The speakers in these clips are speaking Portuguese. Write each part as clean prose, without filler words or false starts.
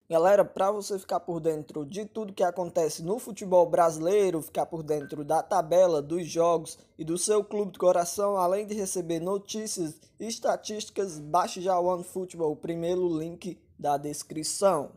Galera, para você ficar por dentro de tudo que acontece no futebol brasileiro, ficar por dentro da tabela, dos jogos e do seu clube de coração, além de receber notícias e estatísticas, baixe já o OneFootball, o primeiro link da descrição.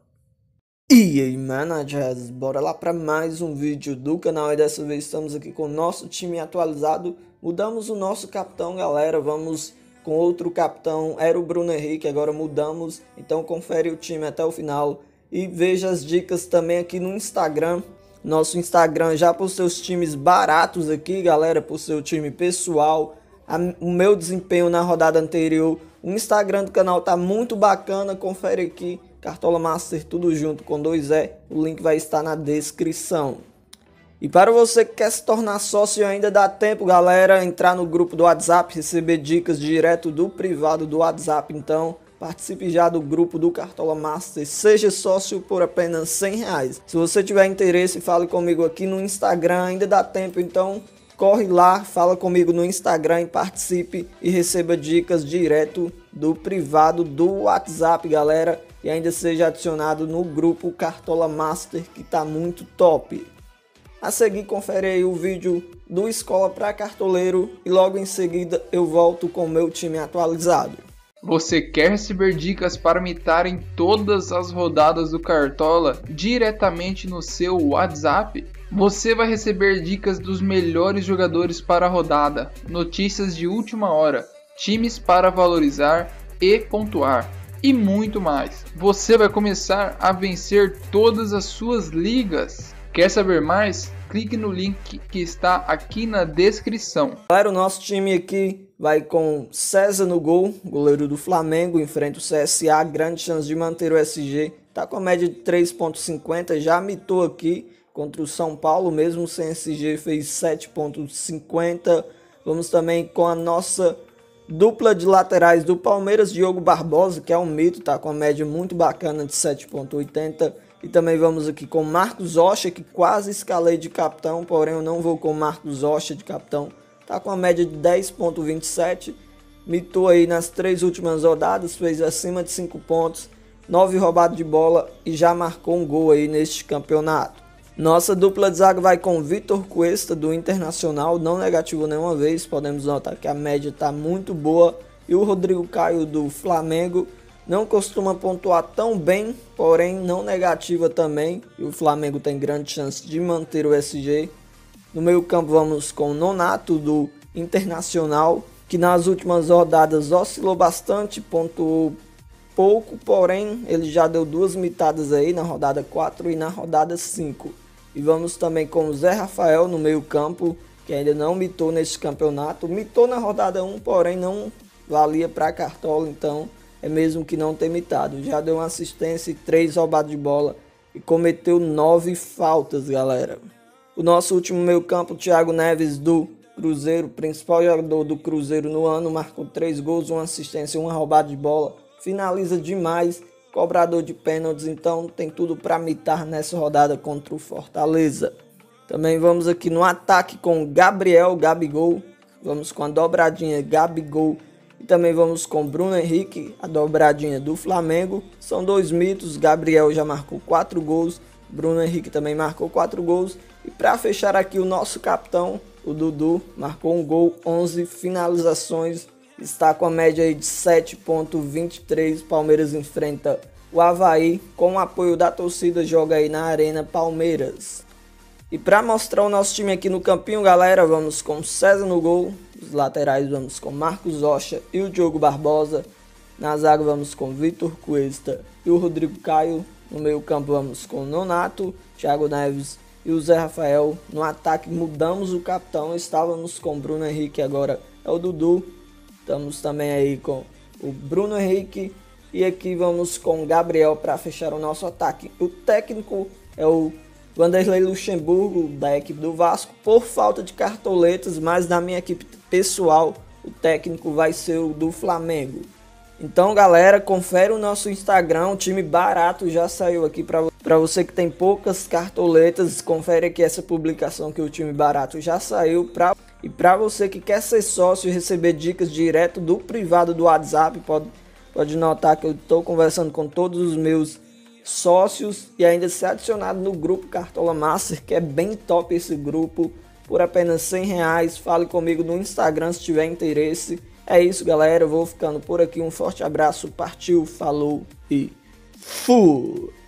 E aí, managers, bora lá para mais um vídeo do canal e dessa vez estamos aqui com o nosso time atualizado. Mudamos o nosso capitão, galera, vamos com outro capitão, era o Bruno Henrique, agora mudamos, então confere o time até o final e veja as dicas também aqui no Instagram. Nosso Instagram já para os seus times baratos aqui, galera, para o seu time pessoal, o meu desempenho na rodada anterior. O Instagram do canal tá muito bacana, confere aqui, Cartola Master tudo junto com 2E, o link vai estar na descrição. E para você que quer se tornar sócio ainda dá tempo, galera, entrar no grupo do WhatsApp, receber dicas direto do privado do WhatsApp. Então participe já do grupo do Cartola Master, seja sócio por apenas R$100. Se você tiver interesse, fale comigo aqui no Instagram, ainda dá tempo, então corre lá, fala comigo no Instagram e participe e receba dicas direto do privado do WhatsApp, galera. E ainda seja adicionado no grupo Cartola Master, que tá muito top. A seguir, confere aí o vídeo do Escola para Cartoleiro e logo em seguida eu volto com o meu time atualizado. Você quer receber dicas para mitar em todas as rodadas do Cartola diretamente no seu WhatsApp? Você vai receber dicas dos melhores jogadores para a rodada, notícias de última hora, times para valorizar e pontuar e muito mais. Você vai começar a vencer todas as suas ligas. Quer saber mais? Clique no link que está aqui na descrição. Galera, o nosso time aqui vai com César no gol, goleiro do Flamengo, enfrenta o CSA, grande chance de manter o SG, tá com a média de 3.50, já mitou aqui contra o São Paulo, mesmo sem SG fez 7.50. Vamos também com a nossa dupla de laterais do Palmeiras, Diogo Barbosa, que é um mito, tá com a média muito bacana de 7.80. E também vamos aqui com Marcos Rocha, que quase escalei de capitão, porém eu não vou com Marcos Rocha de capitão. Tá com a média de 10.27, mitou aí nas 3 últimas rodadas, fez acima de 5 pontos, 9 roubadas de bola e já marcou um gol aí neste campeonato. Nossa dupla de zaga vai com Vitor Cuesta do Internacional, não negativo nenhuma vez, podemos notar que a média tá muito boa. E o Rodrigo Caio do Flamengo não costuma pontuar tão bem, porém não negativa também. E o Flamengo tem grande chance de manter o SG. No meio campo vamos com o Nonato do Internacional, que nas últimas rodadas oscilou bastante, pontuou pouco, porém ele já deu 2 mitadas aí na rodada 4 e na rodada 5. E vamos também com o Zé Rafael no meio campo, que ainda não mitou neste campeonato. Mitou na rodada 1, porém não valia para Cartola, então é mesmo que não ter mitado. Já deu uma assistência e 3 roubadas de bola e cometeu 9 faltas, galera. O nosso último meio campo, Thiago Neves do Cruzeiro, principal jogador do Cruzeiro no ano, marcou 3 gols, 1 assistência e 1 roubada de bola. Finaliza demais, cobrador de pênaltis, então tem tudo para mitar nessa rodada contra o Fortaleza. Também vamos aqui no ataque com Gabigol, vamos com a dobradinha Gabigol. E também vamos com Bruno Henrique, a dobradinha do Flamengo. São 2 mitos, Gabriel já marcou 4 gols, Bruno Henrique também marcou 4 gols. E para fechar aqui o nosso capitão, o Dudu, marcou um gol, 11 finalizações. Está com a média aí de 7.23, Palmeiras enfrenta o Avaí. Com o apoio da torcida, joga aí na Arena Palmeiras. E para mostrar o nosso time aqui no campinho, galera, vamos com César no gol. Os laterais vamos com Marcos Rocha e o Diogo Barbosa. Na zaga vamos com Vitor Cuesta e o Rodrigo Caio. No meio campo vamos com Nonato, Thiago Neves e o Zé Rafael. No ataque mudamos o capitão, estávamos com Bruno Henrique, agora é o Dudu. Estamos também aí com o Bruno Henrique e aqui vamos com o Gabriel para fechar o nosso ataque. O técnico é o Vanderlei Luxemburgo, da equipe do Vasco, por falta de cartoletas, mas na minha equipe pessoal, o técnico vai ser o do Flamengo. Então, galera, confere o nosso Instagram, um time barato já saiu aqui para você que tem poucas cartoletas, confere aqui essa publicação que o time barato já saiu. E para você que quer ser sócio e receber dicas direto do privado do WhatsApp, pode notar que eu estou conversando com todos os meus sócios e ainda ser adicionado no grupo Cartola Master, que é bem top esse grupo, por apenas R$100. Fale comigo no Instagram se tiver interesse. É isso, galera, eu vou ficando por aqui, um forte abraço, partiu, falou e fui!